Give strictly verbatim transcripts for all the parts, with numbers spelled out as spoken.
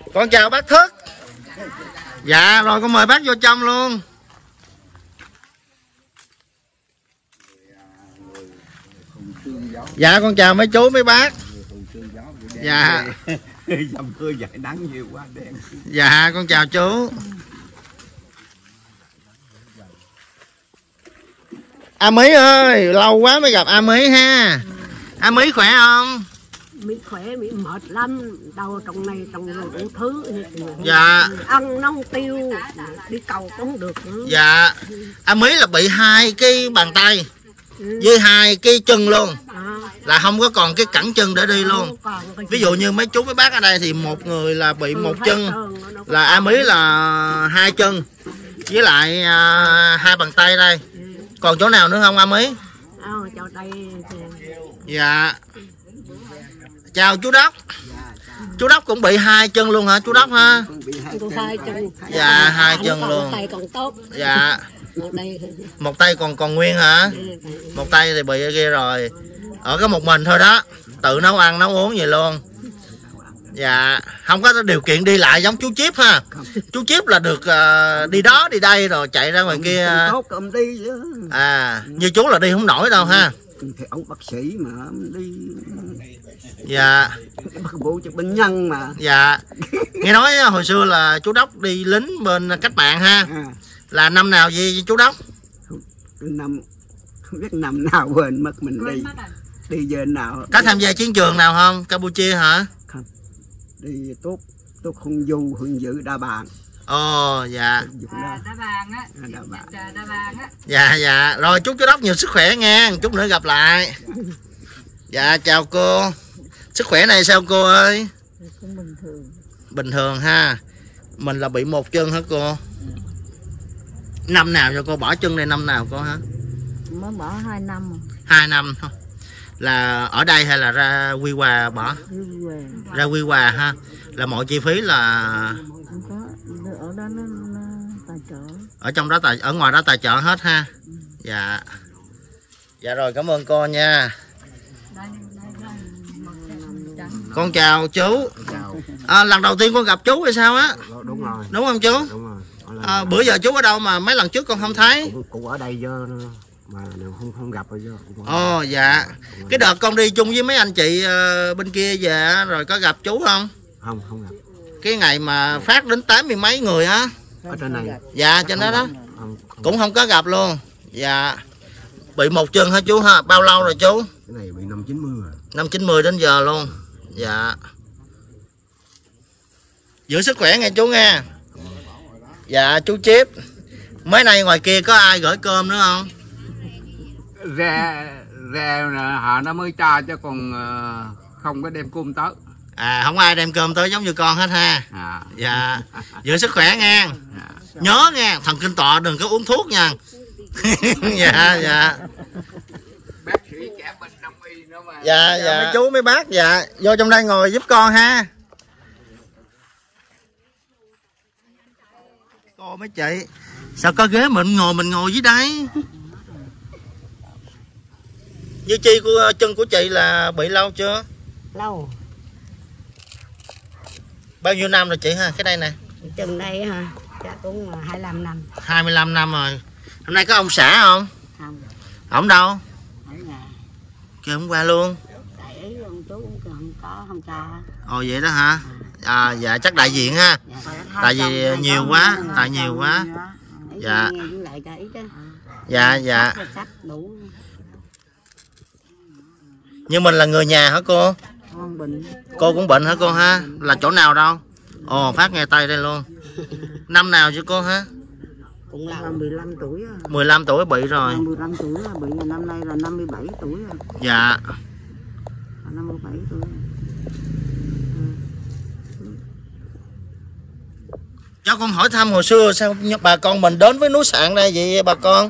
Con chào bác Thức. Dạ rồi con mời bác vô trong luôn. Dạ con chào mấy chú mấy bác. Dạ. Dầm mưa dậy nắng nhiều quá đen. Dạ con chào chú. A Mí ơi, lâu quá mới gặp A Mí ha. A Mí khỏe không? Mí khỏe, Mí mệt lắm, đau trong này trong rồi đủ thứ. Dạ. Ăn nông tiêu, đi cầu cũng không được nữa. Dạ. A Mí là bị hai cái bàn tay ừ. với hai cái chân luôn. À. Là không có còn cái cẳng chân để đi luôn. Ví dụ như mấy chú mấy bác ở đây thì một người là bị một chân, là A Mí là hai chân với lại à, hai bàn tay đây. Còn chỗ nào nữa không A Mí? À, chỗ đây. Dạ. Chào chú Đốc. Chú Đốc cũng bị hai chân luôn hả chú Đốc ha? Hai chân. Dạ hai chân luôn. Một tay còn tốt. Dạ. Một tay còn còn nguyên hả? Một tay thì bị kia rồi. Ở có một mình thôi đó. Tự nấu ăn nấu uống vậy luôn. Dạ. Không có điều kiện đi lại giống chú Chíp ha. Chú Chíp là được uh, đi đó đi đây rồi chạy ra ngoài kia. À như chú là đi không nổi đâu ha. Thì ông bác sĩ mà đi. Dạ. Bắt buộc cho bệnh nhân mà. Dạ. Nghe nói hồi xưa là chú Đốc đi lính bên cách mạng ha. À. Là năm nào gì chú Đốc? Năm không biết năm nào quên mất mình đi. Đi giờ nào? Có tham gia chiến trường nào không? Campuchia hả? Không. Đi tốt tốt không du hưởng dự Đa Bàn. Ồ dạ. À, Đa Bàn á. À, Đa Bàn. Đa Bàn á. Dạ dạ. Rồi chúc chú Đốc nhiều sức khỏe nha. Chút nữa gặp lại. Dạ chào cô. Sức khỏe này sao cô ơi? Cũng bình thường. Bình thường ha. Mình là bị một chân hả cô? Năm nào cho cô bỏ chân này năm nào cô hả? Mới bỏ hai năm rồi. Hai năm thôi. Là ở đây hay là ra Quy Hòa bỏ? Quy Hòa. Ra Quy Hòa ha. Là mọi chi phí là không có, ở đó nó, nó tài trợ. Ở trong đó tài ở ngoài đó tài trợ hết ha. Ừ. Dạ. Dạ rồi cảm ơn cô nha. Con chào chú. Chào. À, lần đầu tiên con gặp chú hay sao á? Đúng rồi. Đúng không chú? Đúng rồi. À, bữa giờ chú ở đâu mà mấy lần trước con không thấy? Cũng, cũng ở đây do mà không không gặp rồi do. Ồ dạ. Cái đợt con đi chung với mấy anh chị uh, bên kia về rồi có gặp chú không? Không không gặp. Cái ngày mà phát đến tám mươi mấy người á. Ở trên này. Dạ trên đó đó. Không, không. Cũng không có gặp luôn. Dạ. Bị một chân hả chú ha? Bao lâu rồi chú? Cái này bị năm chín mươi rồi. Năm chín mươi đến giờ luôn. Dạ. Giữ sức khỏe nghe chú nghe. Dạ chú Chíp. Mấy nay ngoài kia có ai gửi cơm nữa không? Ra ra họ nó mới cho chứ còn không có đem cơm tới. À không ai đem cơm tới giống như con hết ha. À. Dạ. Giữ sức khỏe nghe. À. Nhớ nghe, thần kinh tọa đừng có uống thuốc nha. Dạ dạ. Bác sĩ trả bệnh đông y nữa mà. Dạ dạ mấy chú mấy bác dạ, vô trong đây ngồi giúp con ha. Cô mấy chị, sao có ghế mình ngồi mình ngồi dưới đây. Như chi của chân của chị là bị lâu chưa? Lâu. Bao nhiêu năm rồi chị ha? Cái đây nè. Chân đây hả? Chắc cũng hai mươi lăm năm. hai mươi lăm năm rồi. Hôm nay có ông xã không? Không. Ổng đâu? Ở nhà. Kêu hôm qua luôn. Tại ý ông chú cũng không có không cho. Ồ vậy đó hả? À dạ chắc đại diện ha. Dạ, tại vì nhiều quá, tại nhiều quá. Dạ. Dạ dạ. Nhưng mình là người nhà hả cô? Cô cũng bệnh hả cô ha? Là chỗ nào đâu? Ồ phát nghe tay đây luôn. Năm nào chứ cô ha? Cũng là mười lăm tuổi. mười lăm tuổi bị rồi. mười lăm tuổi là bị, năm nay là năm mươi bảy tuổi rồi. Dạ. năm mươi bảy tuổi. Cho con hỏi thăm hồi xưa sao bà con mình đến với núi Sạn đây vậy bà con?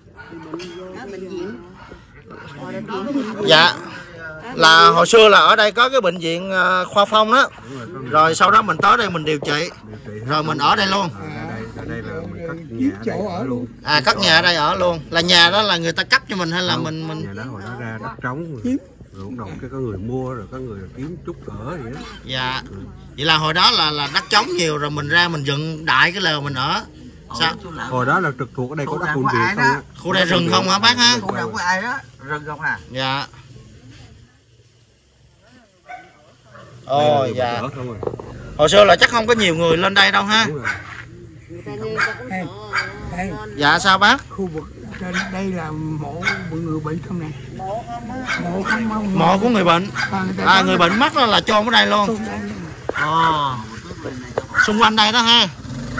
Dạ. Là hồi xưa là ở đây có cái bệnh viện Khoa Phong đó. Rồi sau đó mình tới đây mình điều trị. Rồi mình ở đây luôn. À cất nhà ở đây ở luôn. Là nhà đó là người ta cấp cho mình hay là mình mình nhà đó hồi đó ra đất trống. rồi bắt đầu cái có người mua rồi có người kiếm chút cỡ vậy đó. Dạ. Vậy là hồi đó là là đất trống nhiều rồi mình ra mình dựng đại cái lều mình ở. Sao? Hồi đó là trực thuộc ở đây có đất quân Việt không á. Khu đây rừng không hả bác ha? Khu nào có ai đó, rừng không à? Dạ. Ồ dạ. Hồi xưa là chắc không có nhiều người lên đây đâu ha. Đây, Dạ sao bác? khu vực trên đây là mộ người bệnh không nè. Mộ không không. Mộ của người bệnh. À người bệnh mất là chôn ở đây luôn. Ồ. Xung quanh đây đó ha.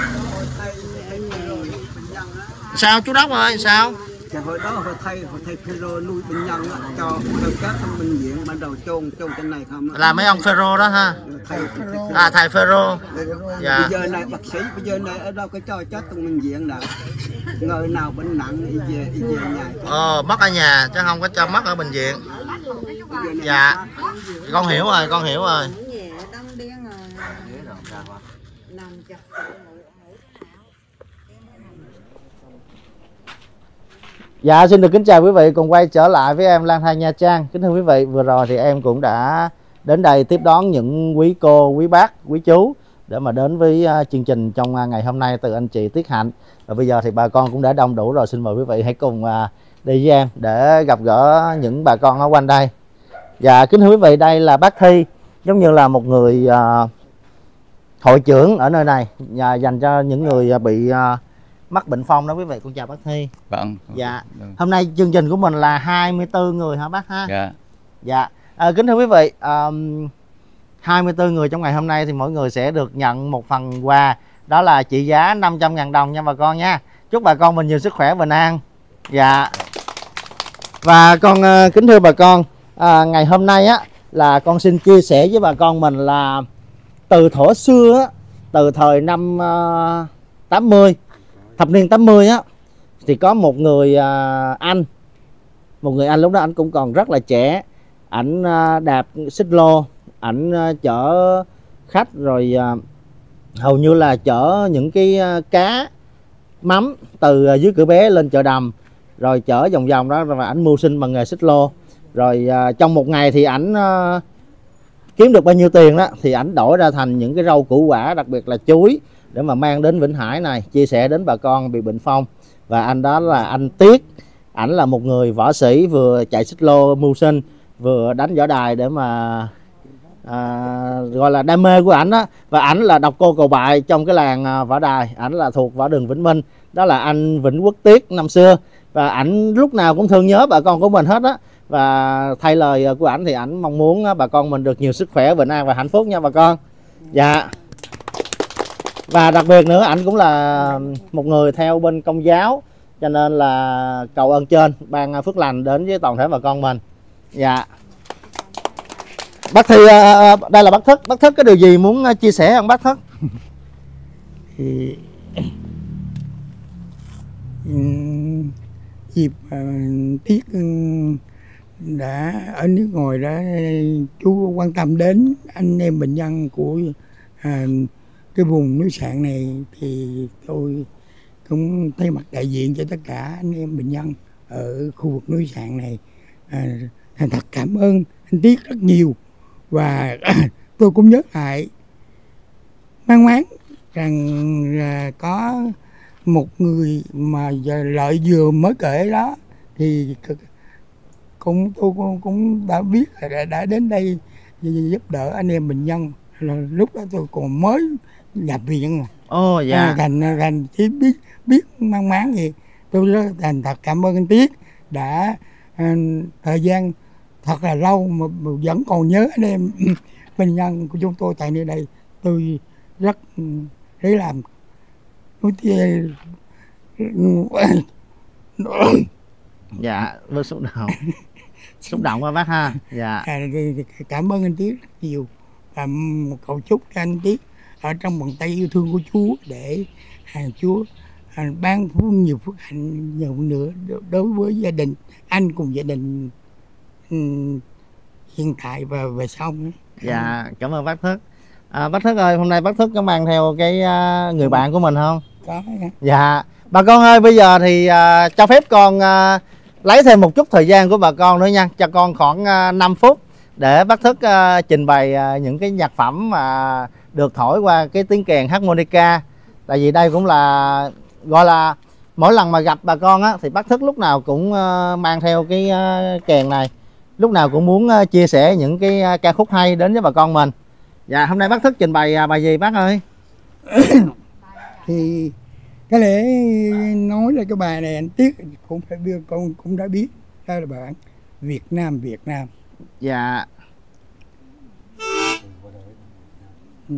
Sao chú Đốc ơi, sao? Dạ, hồi đó hồi thầy hồi thầy Phêrô nuôi bệnh nhân á, cho hồi các trong bệnh viện ban đầu chôn chôn trên này không á. Là mấy ông Phêrô đó ha. Thầy Phêrô. À thầy Phêrô. Dạ. Bây giờ này bác sĩ bây giờ này ở đâu có cho chết trong bệnh viện nào. Người nào bệnh nặng đi về đi về nhà. Ồ, mất ở nhà chứ không có cho mất ở bệnh viện. Dạ. Con hiểu rồi, con hiểu rồi. Dạ xin được kính chào quý vị cùng quay trở lại với em Lang Thang Nha Trang. Kính thưa quý vị, vừa rồi thì em cũng đã đến đây tiếp đón những quý cô, quý bác, quý chú để mà đến với chương trình trong ngày hôm nay từ anh chị Tiết Hạnh. Và bây giờ thì bà con cũng đã đông đủ rồi, xin mời quý vị hãy cùng đi với em để gặp gỡ những bà con ở quanh đây. Dạ kính thưa quý vị, đây là bác Thi, giống như là một người uh, hội trưởng ở nơi này và dành cho những người bị uh, mắc bệnh phong đó quý vị. Con chào bác Thi. Vâng. Dạ. Hôm nay chương trình của mình là hai mươi tư người hả bác ha? Dạ. Dạ. À, kính thưa quý vị, um, hai mươi tư người trong ngày hôm nay thì mỗi người sẽ được nhận một phần quà, đó là trị giá năm trăm ngàn đồng nha bà con nha. Chúc bà con mình nhiều sức khỏe bình an. Dạ. Và con uh, kính thưa bà con, à, ngày hôm nay á là con xin chia sẻ với bà con mình là từ thuở xưa á, từ thời năm uh, tám mươi, thập niên tám mươi á, thì có một người à, anh một người anh lúc đó anh cũng còn rất là trẻ, ảnh à, đạp xích lô, ảnh à, chở khách rồi à, hầu như là chở những cái à, cá mắm từ à, dưới Cửa Bé lên chợ Đầm, rồi chở vòng vòng đó, và ảnh mưu sinh bằng nghề xích lô. Rồi à, trong một ngày thì ảnh à, kiếm được bao nhiêu tiền đó thì ảnh đổi ra thành những cái rau củ quả, đặc biệt là chuối, để mà mang đến Vĩnh Hải này chia sẻ đến bà con bị bệnh phong. Và anh đó là anh Tiết, ảnh là một người võ sĩ vừa chạy xích lô mưu sinh vừa đánh võ đài để mà à, gọi là đam mê của ảnh đó. Và ảnh là độc cô cầu bại trong cái làng võ đài, ảnh là thuộc võ đường Vĩnh Minh, đó là anh Vĩnh Quốc Tiết năm xưa. Và ảnh lúc nào cũng thương nhớ bà con của mình hết á. Và thay lời của ảnh thì ảnh mong muốn bà con mình được nhiều sức khỏe, bình an và hạnh phúc nha bà con. Dạ. Và đặc biệt nữa, ảnh cũng là một người theo bên Công giáo, cho nên là cầu ơn trên ban phước lành đến với toàn thể bà con mình. Dạ. Bác Thi, đây là bác Thức. Bác Thức có điều gì muốn chia sẻ không bác Thức? Thì dịp uh, Tiết đã ở nước ngoài đã chú quan tâm đến anh em bệnh nhân của uh, cái vùng núi Sạn này, thì tôi cũng thay mặt đại diện cho tất cả anh em bệnh nhân ở khu vực núi Sạn này à, thành thật cảm ơn anh Tiết rất nhiều. Và tôi cũng nhớ lại mang máng rằng à, có một người mà Lợi vừa mới kể đó, thì cũng tôi cũng, cũng đã biết là đã, đã đến đây giúp đỡ anh em bệnh nhân. Là lúc đó tôi còn mới nhập viện. Ồ dạ. À, thành thành chỉ biết biết mang máng gì. Tôi rất thành thật cảm ơn anh Tiết đã à, thời gian thật là lâu mà, mà vẫn còn nhớ anh em bệnh nhân của chúng tôi tại nơi đây. Tôi rất lấy làm nói tiếng dạ với xúc động xúc động quá bác ha. Dạ. À, cảm ơn anh Tiết rất nhiều, và cầu chúc cho anh Tiết ở trong bàn tay yêu thương của Chúa để hàng Chúa à, ban phúc nhiều phước hạnh nhiều nữa đối với gia đình anh cùng gia đình um, hiện tại và về sau nữa. Dạ cảm ơn bác Thức. À, bác Thức ơi, hôm nay bác Thức có mang theo cái uh, người bạn của mình không? Có. Dạ bà con ơi, bây giờ thì uh, cho phép con uh, lấy thêm một chút thời gian của bà con nữa nha, cho con khoảng uh, năm phút để bác Thức uh, trình bày uh, những cái nhạc phẩm mà được thổi qua cái tiếng kèn harmonica. Tại vì đây cũng là gọi là mỗi lần mà gặp bà con á thì bác Thức lúc nào cũng uh, mang theo cái uh, kèn này, lúc nào cũng muốn uh, chia sẻ những cái uh, ca khúc hay đến với bà con mình. Dạ, hôm nay bác Thức trình bày uh, bài gì bác ơi? Thì cái lẽ nói là cái bài này anh Tiết cũng phải biết, con cũng đã biết, đó là bản Việt Nam Việt Nam. Dạ. Ừ.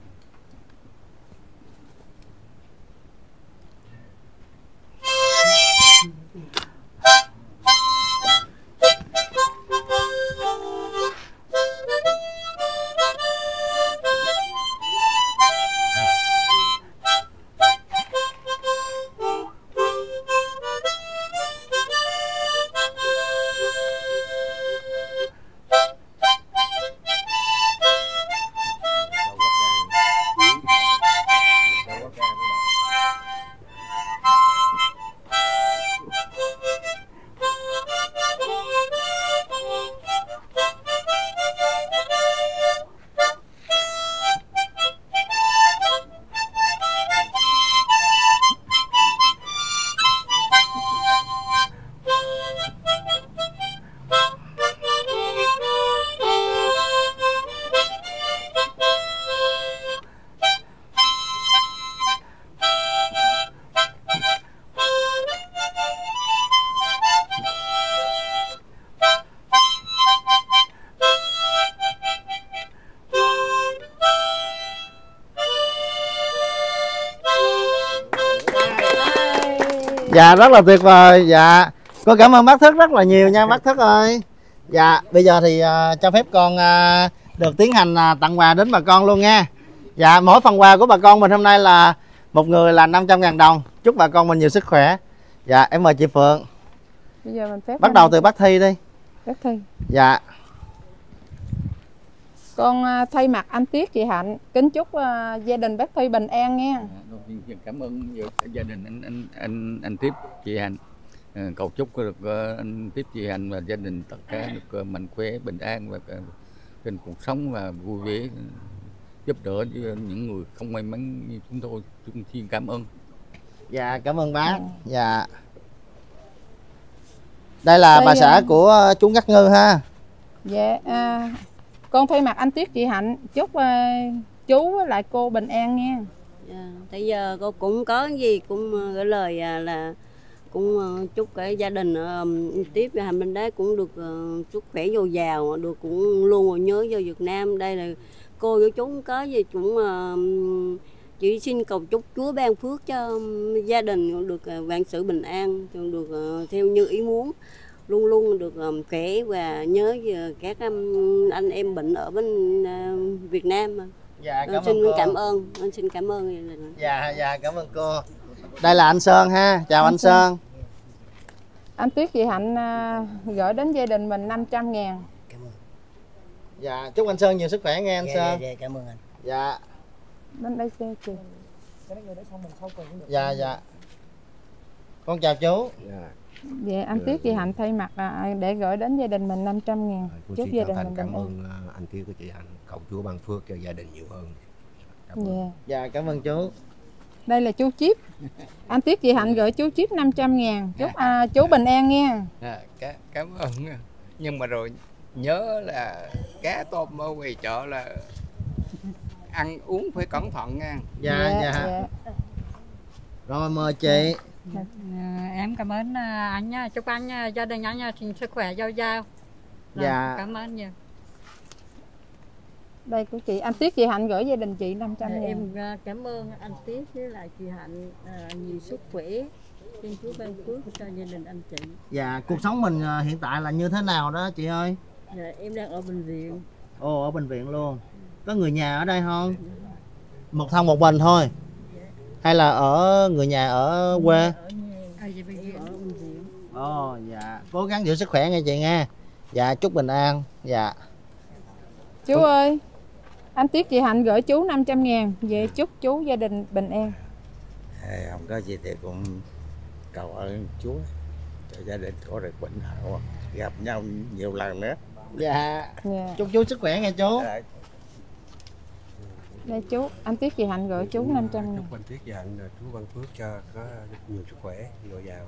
Dạ, rất là tuyệt vời. Dạ, con cảm ơn bác Thức rất là nhiều nha bác Thức ơi. Dạ, bây giờ thì uh, cho phép con uh, được tiến hành uh, tặng quà đến bà con luôn nha. Dạ, mỗi phần quà của bà con mình hôm nay là một người là năm trăm ngàn đồng. Chúc bà con mình nhiều sức khỏe. Dạ, em mời chị Phượng. Bây giờ mình phép bắt đầu từ bác Thi đi. Bác Thi. Dạ. Con uh, thay mặt anh Tiết chị Hạnh kính chúc uh, gia đình bác Thi bình an nha. Đầu tiên xin cảm ơn gia đình anh anh anh anh Tiếp chị Hạnh, cầu chúc được anh Tiếp chị Hạnh và gia đình tất cả được mạnh khỏe, bình an và trên cuộc sống và vui vẻ, giúp đỡ những người không may mắn như chúng tôi. Chúng xin cảm ơn. Dạ, cảm ơn bác. Dạ. Đây là Đây, bà xã của chú Ngắt Ngư ha. Dạ, à, con thay mặt anh Tiết chị Hạnh chúc uh, chú với lại cô bình an nha. Yeah, bây giờ cô cũng có gì cũng gửi lời à, là cũng uh, chúc cái gia đình uh, Tiếp và Hạnh bên đấy cũng được uh, sức khỏe dồi dào, được cũng luôn nhớ về Việt Nam. Đây là cô với chú có gì cũng uh, chỉ xin cầu chúc Chúa ban phước cho gia đình được uh, vạn sự bình an, được uh, theo như ý muốn, luôn luôn được um, khỏe và nhớ về các um, anh em bệnh ở bên uh, Việt Nam. Dạ, cảm con xin ơn cô. cảm ơn, con xin cảm ơn. Dạ, dạ, cảm ơn cô. Đây là anh Sơn ha, chào anh, anh Sơn. Sơn. Anh Tiết chị Hạnh uh, gửi đến gia đình mình năm trăm ngàn. Cảm ơn. Dạ, chúc anh Sơn nhiều sức khỏe nghe anh dạ, Sơn. Dạ, dạ, cảm ơn anh. Dạ. Đến đây xe chị. Dạ, dạ. Con chào chú. Dạ. Dạ, anh Tiết chị Hạnh thay mặt uh, để gửi đến gia đình mình năm trăm ngàn. Cô Chúc xin gia đình thành mình cảm bình an. ơn anh Tiết của chị Hạnh, cầu Chúa ban phước cho gia đình nhiều hơn. Cảm Dạ. ơn. Dạ, cảm ơn chú. Đây là chú Chip. Anh Tiết chị Hạnh gửi chú Chip năm trăm ngàn. Chúc à, chú bình an nha. À, cá, cảm ơn. Nhưng mà rồi nhớ là cá tôm ở ngoài chợ là ăn uống phải cẩn thận nha. Dạ, dạ, dạ. Rồi mời chị. À, em cảm ơn anh nha, chúc anh gia đình anh xin sức khỏe dồi dào. Dạ. Cảm ơn nhiều. Đây của chị, anh Tiết chị Hạnh gửi gia đình chị năm trăm ngàn. Em cảm ơn anh Tiết với lại chị Hạnh à, nhiều sức khỏe, xin Chúa ban phước cho gia đình anh chị. Dạ, cuộc sống mình hiện tại là như thế nào đó chị ơi? Dạ, em đang ở bệnh viện. Ồ, ở bệnh viện luôn. Có người nhà ở đây không? Một thân một mình thôi? Hay là ở người nhà ở quê? Ở nhà, ở bệnh viện. Ồ, dạ. Cố gắng giữ sức khỏe nghe chị nghe. Dạ, chúc bình an. Dạ. Chú Ủa? ơi, anh Tiết chị Hạnh gửi chú năm trăm ngàn. Về chúc chú gia đình bình an. À, không có gì thì cũng cầu ơn Chúa. cho gia đình có được bệnh hậu, gặp nhau nhiều lần nữa. Dạ. Dạ. Chúc chú sức khỏe nghe chú. Dạ. Đây chú, anh Tiết chị Hạnh gửi chú năm trăm ngàn. Chúc anh Tiết chị Hạnh là chú Văn Phước cho có nhiều sức khỏe, dồi dào.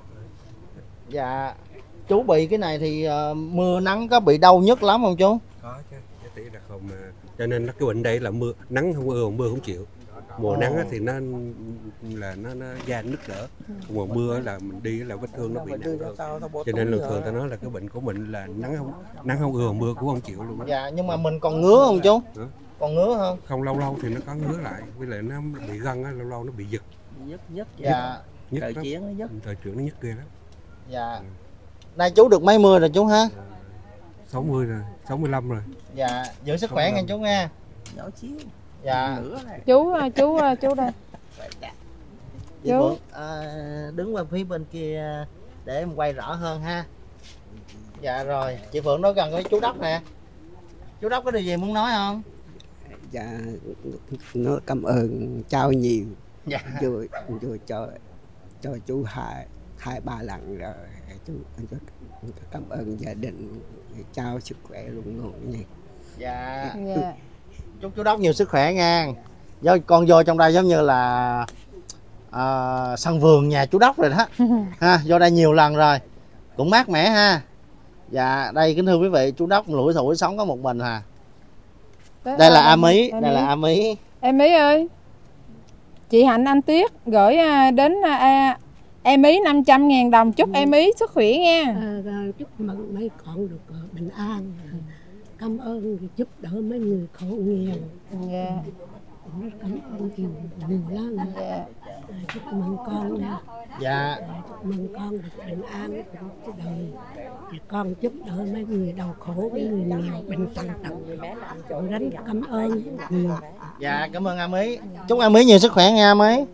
Dạ. Chú bị cái này thì uh, mưa nắng có bị đau nhức lắm không chú? Có chứ, cái tỷ là không mà. Cho nên nó cái bệnh đây là mưa nắng không ưa, mưa không chịu. Mùa nắng á thì nó là nó, nó da nứt nở, mùa mưa là mình đi là vết thương nó bị nặng hơn. Cho nên thường thường ta nói là cái bệnh của mình là nắng không nắng không ưa, mưa cũng không chịu luôn. Dạ, nhưng mà mình còn ngứa không chú? Hả? Còn ngứa không? Không, lâu lâu thì nó có ngứa lại, với lại nó bị gân á, lâu lâu nó bị giật. Nhức nhức. Dạ. Thời chiến nó nhức. Thời trưởng nó nhức ghê lắm. Dạ. Nay chú được mấy mươi rồi chú ha? sáu mươi rồi, sáu mươi lăm rồi. Dạ, giữ sức khỏe nghe chú nha. Nhỏ xíu. Dạ. Chú chú chú đây. Chị Phượng à, đứng qua phía bên kia để em quay rõ hơn ha. Dạ rồi, chị Phượng nói gần với chú Đốc nè. Chú Đốc có điều gì muốn nói không? Dạ, nó cảm ơn cháu nhiều. Dạ. Vừa vừa cho cho chú hai hai ba lần rồi, chú anh cho cảm ơn gia đình, cháu sức khỏe luôn luôn nha. Dạ. Dạ. Chúc chú Đốc nhiều sức khỏe nha. Do con vô trong đây giống như là à, sân vườn nhà chú Đốc rồi đó ha, vô đây nhiều lần rồi cũng mát mẻ ha. Dạ, đây kính thưa quý vị, chú Đốc lủi thủi sống có một mình hà. Đây, đây là A Mí, đây Mí. là A Mí. Em Mí ơi, chị Hạnh anh Tiết gửi đến à, em Ý năm trăm ngàn đồng, chúc ừ. em Ý sức khỏe nha. À, chúc mừng mấy con được bình an. Cảm ơn giúp đỡ mấy người khổ nghèo. Yeah. Rất cảm ơn nhiều, nhiều lắm. Yeah. À, chúc mừng con nha. Dạ. À, chúc mừng con được bình an cuộc đời. Và con giúp đỡ mấy người đau khổ, mấy người nghèo, bệnh tàn tật. Con rất cảm ơn nhiều. Dạ, cảm ơn A Mí. Chúc A Mí nhiều sức khỏe nha A Mí.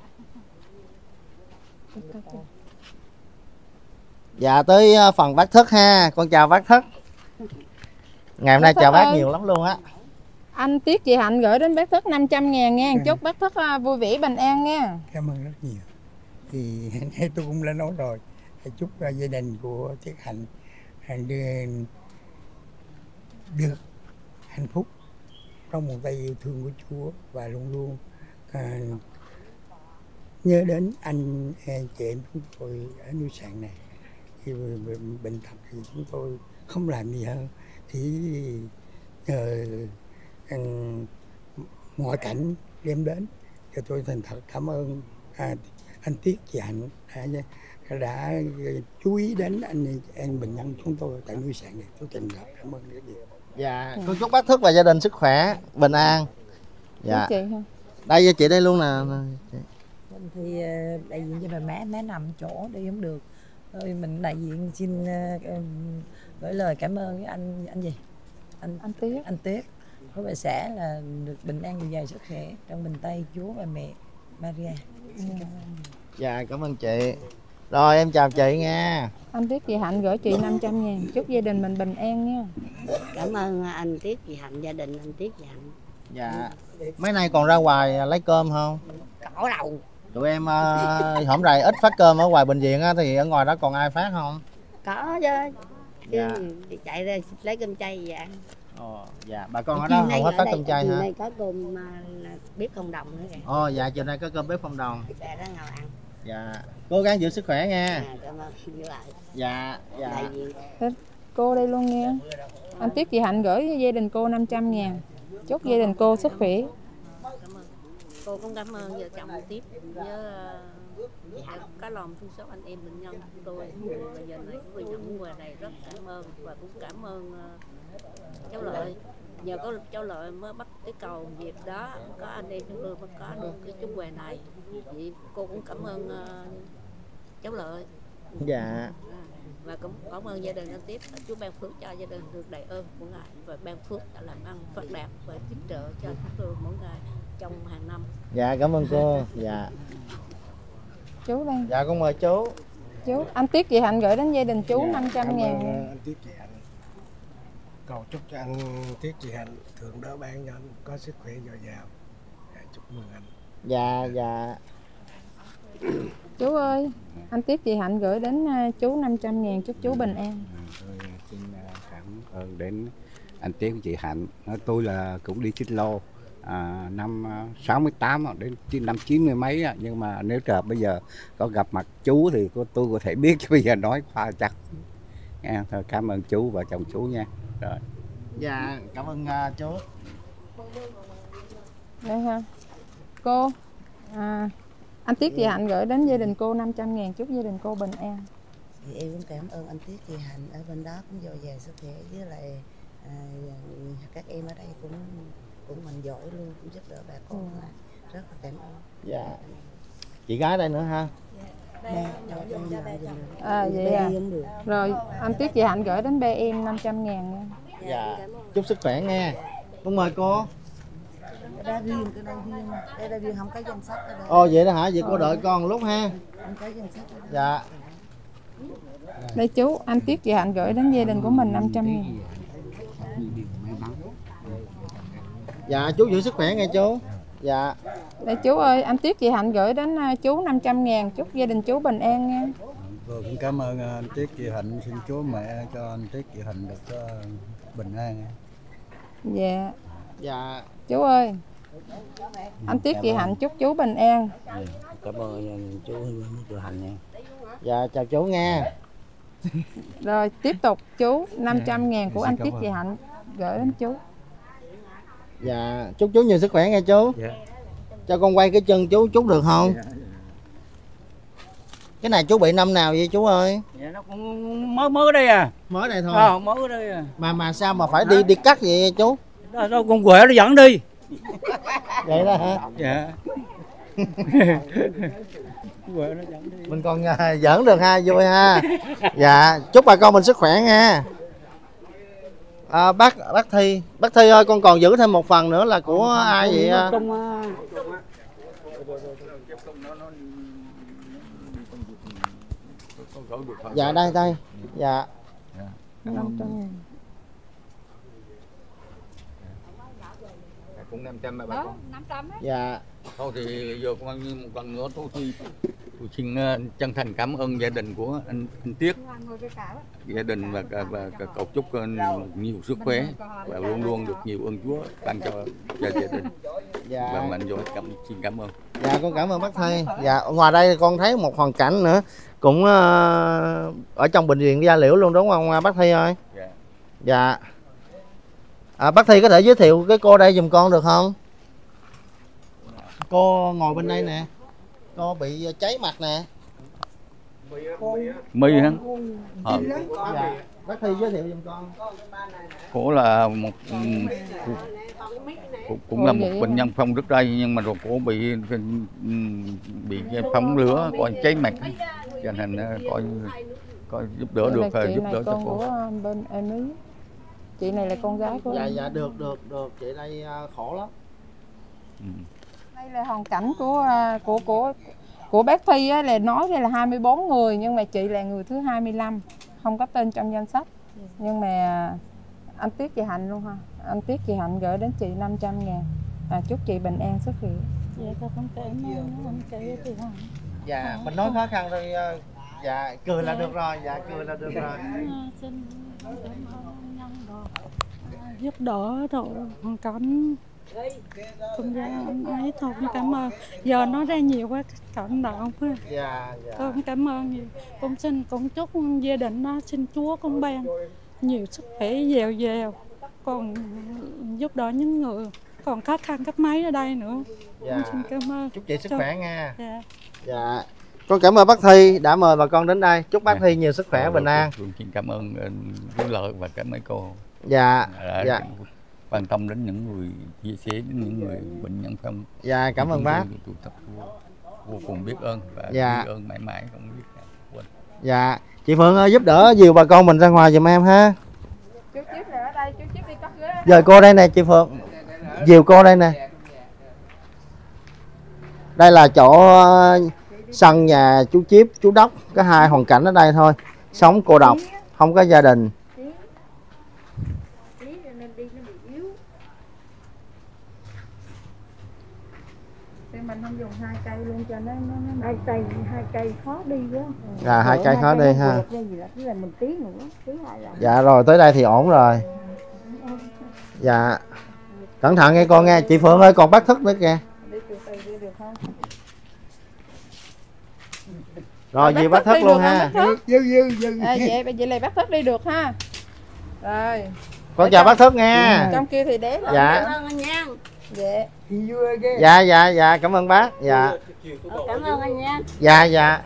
Dạ, tới phần bác Thất ha. Con chào bác Thất. Ngày hôm nay chào bác nhiều lắm luôn á. Anh Tiết chị Hạnh gửi đến bác Thất năm trăm ngàn nha. Chúc bác Thất vui vẻ bình an nha. Cảm ơn rất nhiều. Thì tôi cũng đã nói rồi, chúc gia đình của Tiết Hạnh được, được hạnh phúc trong một tay yêu thương của Chúa, và luôn luôn à, nhớ đến anh chị em chúng tôi ở núi Sạn này. Khi bệnh tật thì chúng tôi không làm gì hơn thì nhờ uh, ngoại cảnh đem đến cho tôi. Thành thật cảm ơn à, anh Tiết chị Hạnh đã, đã chú ý đến anh em bệnh nhân chúng tôi tại núi Sạn này. Tôi trình gặp cảm ơn rất nhiều. Dạ, con chúc bác Thức và gia đình sức khỏe bình an. Dạ. Chị đây chị đây luôn nè. Thì đại diện cho bà mẹ, mẹ nằm chỗ đi không được. Rồi mình đại diện xin uh, gửi lời cảm ơn với anh anh gì? Anh anh Tiết. Anh Tiết của bà xã là được bình an dồi dào sức khỏe trong bình tay Chúa và mẹ Maria. Yeah. Dạ, cảm ơn chị. Rồi em chào chị nha. Anh Tiết chị Hạnh gửi chị năm trăm ngàn, chúc gia đình mình bình an nha. Cảm ơn anh Tiết chị Hạnh, gia đình anh Tiết chị Hạnh. Dạ. Mấy nay còn ra ngoài lấy cơm không? Cỏ đầu. Tụi em uh, hổm rày ít phát cơm ở ngoài bệnh viện á, thì ở ngoài đó còn ai phát không? Có chứ. Dạ. Đi chạy ra lấy cơm chay về ăn. Ồ, dạ, bà con ở đó không hết phát cơm chay hả? Chiều nay có cơm bếp không đồng nữa kìa. Ồ, dạ, chiều nay có cơm bếp không đồng. Dạ, đó ngồi ăn. Dạ, cố gắng giữ sức khỏe nha. À, cảm ơn, giữ lại. Dạ, dạ. Đại diện. Cô đây luôn nha. Anh Tiết chị Hạnh gửi gia đình cô năm trăm ngàn, chúc gia đình cô sức khỏe. Cô cũng cảm ơn vợ chồng Tiếp với uh, có lòng thương xót anh em bệnh nhân của tôi. Và giờ này cũng bị nhận quà này rất cảm ơn, và cũng cảm ơn uh, cháu Lợi. Nhờ có cháu Lợi mới bắt cái cầu dịp đó, có anh em chúng tôi mới có được cái chút quà này. Vậy cô cũng cảm ơn uh, cháu Lợi. Dạ. Và cũng cảm ơn gia đình anh Tiếp, Chúa ban phước cho gia đình được đầy ơn của Ngài, và ban phước đã làm ăn phát đạt và giúp trợ cho chúng tôi mỗi ngày trong hàng năm. Dạ, cảm ơn cô. Dạ. Chú đây. Dạ, con mời chú. Chú, anh Tiết chị Hạnh gửi đến gia đình chú dạ, năm trăm ngàn. Cảm ơn anh Tiết chị Hạnh. Cầu chúc cho anh Tiết chị Hạnh thượng đỡ ban cho anh có sức khỏe dồi dào. Dạ, chúc mừng anh. Dạ, dạ. Chú ơi, anh Tiếp chị Hạnh gửi đến uh, chú năm trăm ngàn, chúc chú bình an. Tôi xin cảm ơn đến anh Tiếp chị Hạnh. Tôi là cũng đi xích lô à, năm sáu mươi tám đến năm chín mươi mấy, nhưng mà nếu trời bây giờ có gặp mặt chú thì tôi có thể biết, chứ bây giờ nói qua chắc. Nha, thôi cảm ơn chú và chồng chú nha. Rồi. Dạ, cảm ơn uh, chú. Đây ha. Cô, à, anh Tiếp chị Hạnh gửi đến gia đình cô năm trăm ngàn, chúc gia đình cô bình an. Thì em cũng cảm ơn anh Tiếp chị Hạnh ở bên đó cũng dồi dào sức khỏe, với lại à, các em ở đây cũng cũng mạnh giỏi luôn, cũng giúp đỡ bà con. Ừ. Rất là cảm ơn. Dạ. Chị gái đây nữa ha. À vậy à. Rồi anh Tiếp chị Hạnh gửi đến bé em năm trăm ngàn nha. Dạ. Chúc sức khỏe nha. Con mời cô. Cái đó riêng, cái đó riêng, cái đó riêng không có danh sách ở đây. Ồ vậy đó hả? Vậy cô đợi con lúc ha. Không có danh sách ở đây. Dạ. Đây chú, anh Tiếp chị Hạnh gửi đến gia đình của mình năm trăm ngàn. Dạ chú giữ sức khỏe nghe chú. Dạ. Đây chú ơi, anh Tiếp chị Hạnh gửi đến chú năm trăm ngàn, chúc gia đình chú bình an nha. Tôi cũng cảm ơn anh Tiếp chị Hạnh, xin Chúa mẹ cho anh Tiếp chị Hạnh được uh, bình an. Dạ. Dạ. Chú ơi, anh Tiếp chị Hạnh chúc chú bình an. Cảm ơn chú chị Hạnh nha. Dạ chào chú nha. Rồi tiếp tục chú năm trăm ngàn của anh Tiếp chị Hạnh gửi đến chú. Dạ chúc chú nhiều sức khỏe nghe chú. Dạ. Cho con quay cái chân chú chút được không? Dạ. Cái này chú bị năm nào vậy chú ơi? Dạ nó cũng mới mới đây à. Mới đây thôi. Ờ, mới đây à. Mà mà sao mà phải đi đi cắt vậy chú? Đó, đó con quệ nó dẫn đi. Vậy đó hả? Dạ. Mình còn uh, giỡn được ha, vui ha. Dạ chúc bà con mình sức khỏe nha. À, bác bác Thi, bác Thi ơi, con còn giữ thêm một phần nữa là của ai vậy? Dạ đây đây. Dạ. năm trăm ngàn. Cũng năm trăm mà bà con. năm trăm ấy. Dạ. Thôi thì giờ con như một lần nữa tôi, tôi, tôi xin chân thành cảm ơn gia đình của anh, anh Tiếc, gia đình và, và, và cầu chúc nhiều sức khỏe và luôn luôn được nhiều ơn Chúa ban cho, cho gia đình. Dạ. Và mình rồi cảm xin cảm ơn. Dạ con cảm ơn bác Thi. Dạ ngoài đây con thấy một hoàn cảnh nữa cũng uh, ở trong bệnh viện Gia Liễu luôn đúng không bác Thi ơi? Dạ. Dạ. À, bác Thi có thể giới thiệu cái cô đây giùm con được không? Cô ngồi bên đây nè. Cô bị cháy mặt nè. My hả? Ờ. Dạ. Bác Thi giới thiệu giùm con. Cô là một cũng, cũng là một bệnh nhân phong rất đây, nhưng mà rồi cô bị bị phóng lửa, coi cháy mặt, cho nên coi coi giúp đỡ được, giúp đỡ cho cô. Của bên em ý. Chị này là con gái của dạ em. dạ được được được chị đây khổ lắm. Ừ. Đây là hoàn cảnh của của của của bác Thi á, là nói đây là hai mươi bốn người, nhưng mà chị là người thứ hai mươi lăm, không có tên trong danh sách. Nhưng mà anh Tiếc chị Hạnh luôn ha. Anh Tiếc chị Hạnh gửi đến chị năm trăm ngàn. À, chúc chị bình an sức khỏe. Dạ con cảm ơn anh chị chị Hạnh. Dạ mình nói khó khăn thôi. Dạ cười là được rồi. Dạ cười là được rồi. Xin cảm ơn nhân đồ giúp đỡ đồ hoàn cảnh cũng ra anh ấy thôi, cũng cảm ơn. Giờ nói ra nhiều quá cảm động quá. Dạ, dạ. Con cảm ơn nhiều. Con xin cũng chúc gia đình nó xin Chúa con ban nhiều sức khỏe dèo dèo, còn giúp đỡ những người còn khó khăn cấp mấy ở đây nữa. Dạ. Con xin cảm ơn. Chúc chị sức khỏe nha. Dạ. Dạ. Con cảm ơn bác Thi đã mời bà con đến đây. Chúc bác Thi nhiều sức khỏe bình an. Tôi xin cảm ơn chú Lợi và cả mấy cô. Dạ. Đã Dạ. quan tâm đến những người chia sẻ đến những người bệnh nhân phong. Dạ cảm ơn bác. Tôi thật vô cùng biết ơn và dạ. biết ơn mãi mãi không biết quên. Dạ. Chị Phượng ơi, giúp đỡ dìu bà con mình ra ngoài giùm em ha. Chú Chíp này ở đây, chú Chíp đi cất ghế. Giờ cô đây nè chị Phượng. Dìu cô đây nè. Đây là chỗ sân nhà chú Chíp, chú Đốc, có hai hoàn cảnh ở đây thôi. Sống cô độc, không có gia đình. Thì mình anh không dùng hai cây luôn cho nó nó nó hai cây hai cây khó đi quá. À, hai cây khó đi ha. Gì là cứ là mình tí nữa, tí hai lần. Dạ rồi, tới đây thì ổn rồi. Dạ. Cẩn thận nghe con nghe, chị Phượng ơi, còn bắt thức nữa kìa. Đi từ từ đi được không? Rồi dì bắt thức luôn ha. Dư dư dư. À, vậy vậy này bắt thức đi được ha. Rồi. Con chào bác Thức nghe. Trong kia thì đế lên. Dạ. Cảm ơn anh nha. Dạ. Dạ dạ dạ, cảm ơn bác. Dạ. Cảm ơn anh nha. Dạ dạ.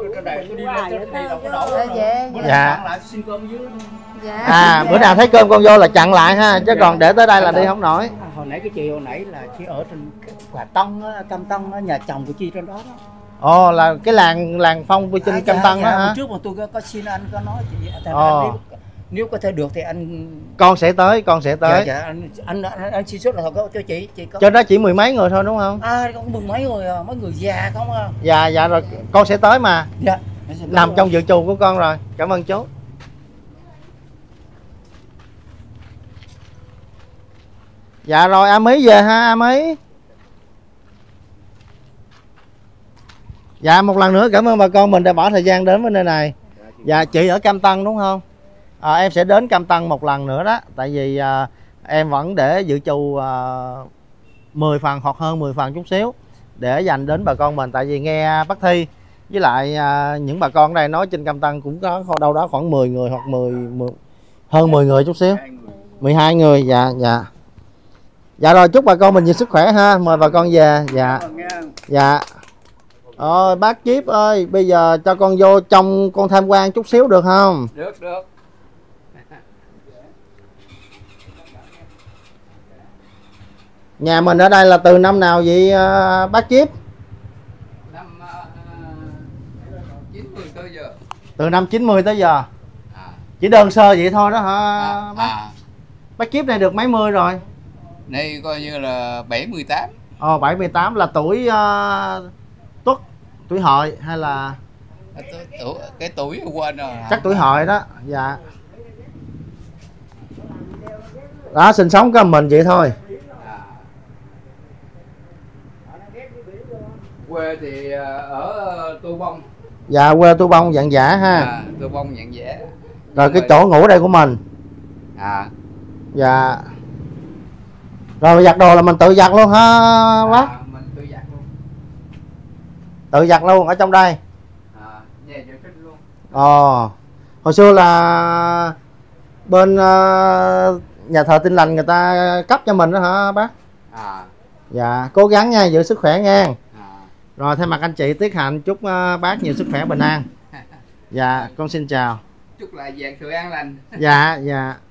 Dạ. Dạ. À, bữa nào thấy cơm con vô là chặn lại ha, chứ còn để tới đây là đi không nổi. Hồi nãy cái chị hồi nãy là chị ở trên Quả Tân á, Cam Tân á, nhà chồng của chị trên đó đó. Ồ, là cái làng làng Phong của trên Cam Tân đó hả? Trước mà tôi có, có xin anh có nói chị tại Ồ. anh nếu, nếu có thể được thì anh Con sẽ tới, con sẽ tới. Dạ, dạ, anh, anh, anh, anh xin số là có cho chị, chị có. Trên đó chỉ mười mấy người thôi đúng không? À, có mừng mấy người, à, mấy người già không à. Dạ dạ rồi, con sẽ tới mà. Dạ. Nằm trong dự trù của con rồi. Cảm ơn chú. Dạ rồi, A Mí về ha, A Mí. Dạ, một lần nữa cảm ơn bà con mình đã bỏ thời gian đến với nơi này. Dạ, chị ở Cam Tân đúng không? À, em sẽ đến Cam Tân một lần nữa đó. Tại vì à, em vẫn để dự trù à, mười phần hoặc hơn mười phần chút xíu để dành đến bà con mình. Tại vì nghe bác Thi với lại à, những bà con ở đây nói trên Cam Tân cũng có đâu đó khoảng mười người hoặc mười, mười hơn mười người chút xíu. mười hai người, dạ dạ. Dạ rồi, chúc bà con mình nhiều sức khỏe ha. Mời bà con về. Dạ. Dạ. Ôi bác Chiếp ơi, bây giờ cho con vô trong con tham quan chút xíu được không? Được, được. Nhà mình ở đây là từ năm nào vậy uh, bác Chiếp? Năm uh, chín mươi tới giờ. Từ năm chín mươi tới giờ. À. Chỉ đơn sơ vậy thôi đó hả à, bác? À. Bác Chiếp này được mấy mươi rồi? Đây coi như là bảy mươi tám. Ồ, bảy mươi tám là tuổi uh, Tuất, tuổi Hợi hay là cái tuổi quên rồi. Chắc tuổi Hợi đó. Dạ. Đó, sinh sống có mình vậy thôi. À. Quê thì ở Tô Bông. Dạ, quê Tô Bông Dặn Dã ha. À, Tô Bông Dặn Dã. Rồi cái chỗ ngủ đây của mình. À. Dạ. Rồi giặt đồ là mình tự giặt luôn ha bác? À, mình tự giặt luôn. Tự giặt luôn ở trong đây. À, nhà vệ sinh luôn. Ồ. Hồi xưa là bên uh, nhà thờ Tin Lành người ta cấp cho mình đó hả bác? À. Dạ, cố gắng nha, giữ sức khỏe nha. À. Rồi thay mặt anh chị Tiết Hạnh chúc uh, bác nhiều sức khỏe bình an. Dạ, con xin chào. Chúc là vạn sự an lành. Dạ, dạ.